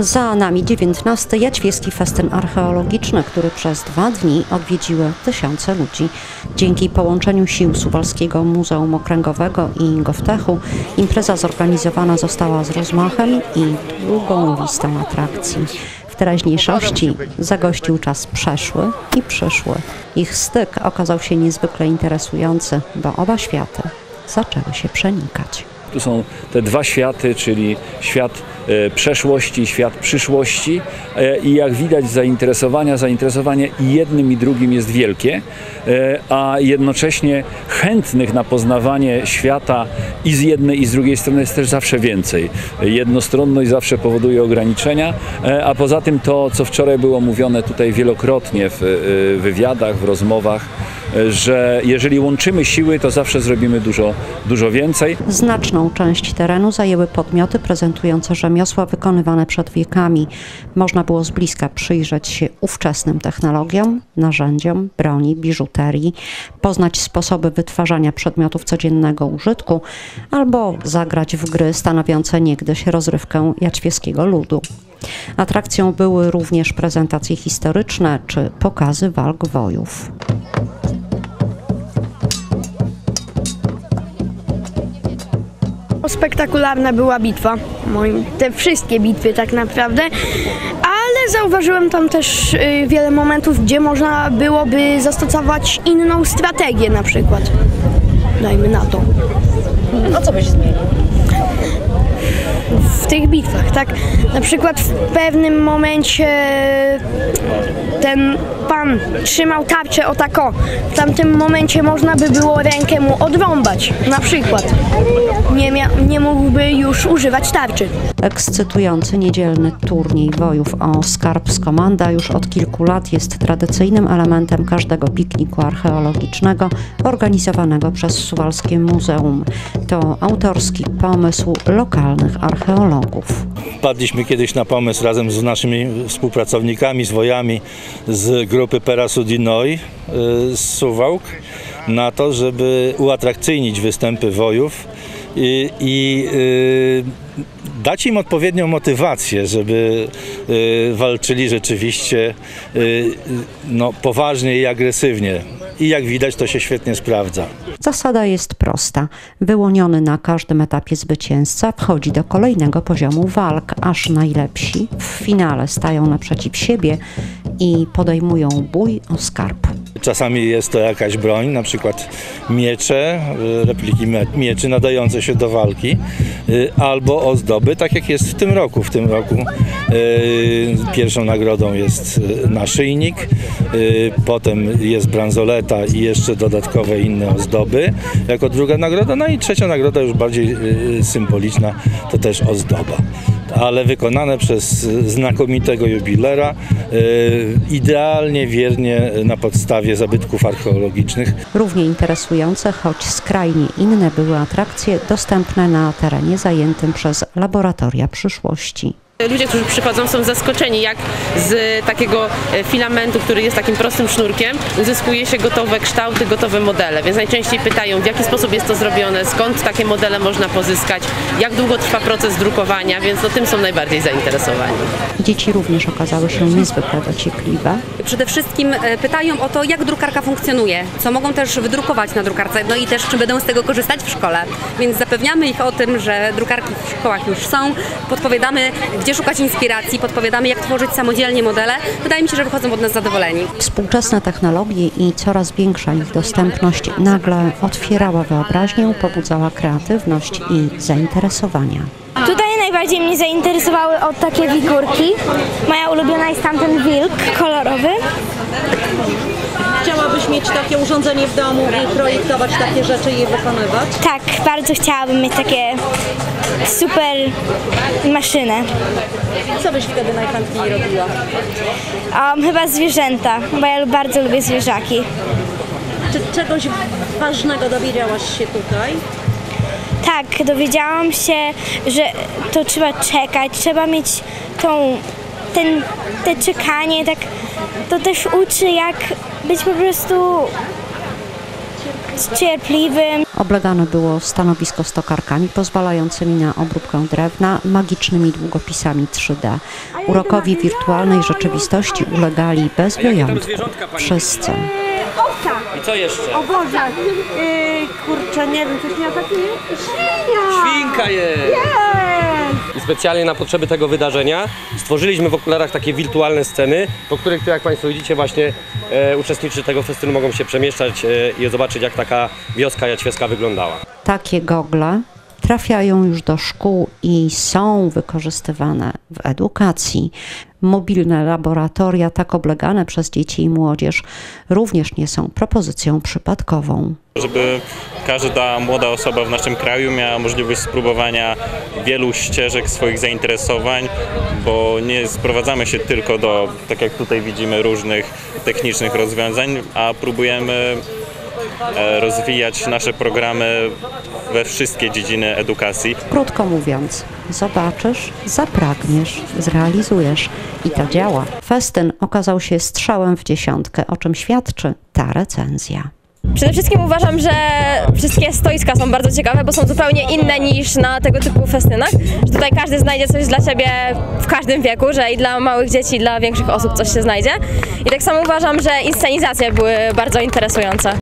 Za nami 19. Jaćwiecki Festyn Archeologiczny, który przez 2 dni odwiedziły tysiące ludzi. Dzięki połączeniu sił Suwalskiego Muzeum Okręgowego i GovTechu impreza zorganizowana została z rozmachem i długą listą atrakcji. W teraźniejszości zagościł czas przeszły i przyszły. Ich styk okazał się niezwykle interesujący, bo oba światy zaczęły się przenikać. Tu są te dwa światy, czyli świat przeszłości i świat przyszłości i jak widać zainteresowanie i jednym i drugim jest wielkie, a jednocześnie chętnych na poznawanie świata i z jednej i z drugiej strony jest też zawsze więcej. Jednostronność zawsze powoduje ograniczenia, a poza tym to, co wczoraj było mówione tutaj wielokrotnie w wywiadach, w rozmowach, że jeżeli łączymy siły, to zawsze zrobimy dużo więcej. Znaczną część terenu zajęły podmioty prezentujące rzemiosła wykonywane przed wiekami. Można było z bliska przyjrzeć się ówczesnym technologiom, narzędziom, broni, biżuterii, poznać sposoby wytwarzania przedmiotów codziennego użytku albo zagrać w gry stanowiące niegdyś rozrywkę jaćwieckiego ludu. Atrakcją były również prezentacje historyczne czy pokazy walk wojów. Spektakularna była bitwa, te wszystkie bitwy tak naprawdę, ale zauważyłem tam też wiele momentów, gdzie można byłoby zastosować inną strategię na przykład, dajmy na to. A co byś zmienił? W tych bitwach, tak? Na przykład w pewnym momencie ten pan trzymał tarczę o tako. W tamtym momencie można by było rękę mu odrąbać, na przykład. Nie mógłby już używać tarczy. Ekscytujący niedzielny turniej wojów o skarb z Komanda już od kilku lat jest tradycyjnym elementem każdego pikniku archeologicznego organizowanego przez Suwalskie Muzeum. To autorski pomysł lokalnych archeologów. Wpadliśmy kiedyś na pomysł razem z naszymi współpracownikami, z wojami z grupy Perasu Dinoi z Suwałk na to, żeby uatrakcyjnić występy wojów i dać im odpowiednią motywację, żeby walczyli rzeczywiście poważnie i agresywnie. I jak widać, to się świetnie sprawdza. Zasada jest prosta. Wyłoniony na każdym etapie zwycięzca wchodzi do kolejnego poziomu walk, aż najlepsi w finale stają naprzeciw siebie i podejmują bój o skarb. Czasami jest to jakaś broń, na przykład miecze, repliki mieczy nadające się do walki, albo ozdoby, tak jak jest w tym roku. W tym roku pierwszą nagrodą jest naszyjnik, potem jest bransoleta i jeszcze dodatkowe inne ozdoby jako druga nagroda, no i trzecia nagroda już bardziej symboliczna, to też ozdoba. Ale wykonane przez znakomitego jubilera, idealnie, wiernie na podstawie zabytków archeologicznych. Równie interesujące, choć skrajnie inne były atrakcje dostępne na terenie zajętym przez Laboratoria Przyszłości. Ludzie, którzy przychodzą, są zaskoczeni, jak z takiego filamentu, który jest takim prostym sznurkiem, zyskuje się gotowe kształty, gotowe modele. Więc najczęściej pytają, w jaki sposób jest to zrobione, skąd takie modele można pozyskać, jak długo trwa proces drukowania, więc tym są najbardziej zainteresowani. Dzieci również okazały się niezwykle dociekliwe. Przede wszystkim pytają o to, jak drukarka funkcjonuje, co mogą też wydrukować na drukarce, no i też czy będą z tego korzystać w szkole. Więc zapewniamy ich o tym, że drukarki w szkołach już są, podpowiadamy, gdzie szukać inspiracji, podpowiadamy, jak tworzyć samodzielnie modele. Wydaje mi się, że wychodzą od nas zadowoleni. Współczesne technologie i coraz większa ich dostępność nagle otwierała wyobraźnię, pobudzała kreatywność i zainteresowania. Tutaj najbardziej mnie zainteresowały takie figurki. Moja ulubiona jest tamten wilk kolorowy. Chciałabyś mieć takie urządzenie w domu i projektować takie rzeczy i je wykonywać? Tak, bardzo chciałabym mieć takie super maszynę. Co byś wtedy najchętniej robiła? Chyba zwierzęta, bo ja bardzo lubię zwierzaki. Czy czegoś ważnego dowiedziałaś się tutaj? Tak, dowiedziałam się, że to trzeba czekać, trzeba mieć te czekanie, tak, to też uczy, jak być po prostu cierpliwym. Oblegane było stanowisko z tokarkami pozwalającymi na obróbkę drewna, magicznymi długopisami 3D. Urokowi wirtualnej rzeczywistości ulegali bez wyjątku wszyscy. I co jeszcze? O Boże, kurczę, nie wiem, coś miał taki... Świnka jest! I specjalnie na potrzeby tego wydarzenia stworzyliśmy w okularach takie wirtualne sceny, po których, jak Państwo widzicie, właśnie uczestnicy tego festynu mogą się przemieszczać i zobaczyć, jak taka wioska jaćwieska wyglądała. Takie gogle trafiają już do szkół i są wykorzystywane w edukacji. Mobilne laboratoria, tak oblegane przez dzieci i młodzież, również nie są propozycją przypadkową. Żeby każda młoda osoba w naszym kraju miała możliwość spróbowania wielu ścieżek swoich zainteresowań, bo nie sprowadzamy się tylko do, tak jak tutaj widzimy, różnych technicznych rozwiązań, a próbujemy rozwijać nasze programy we wszystkie dziedziny edukacji. Krótko mówiąc, zobaczysz, zapragniesz, zrealizujesz i to działa. Festyn okazał się strzałem w dziesiątkę, o czym świadczy ta recenzja. Przede wszystkim uważam, że wszystkie stoiska są bardzo ciekawe, bo są zupełnie inne niż na tego typu festynach. Że tutaj każdy znajdzie coś dla siebie w każdym wieku, że i dla małych dzieci, i dla większych osób coś się znajdzie. I tak samo uważam, że inscenizacje były bardzo interesujące.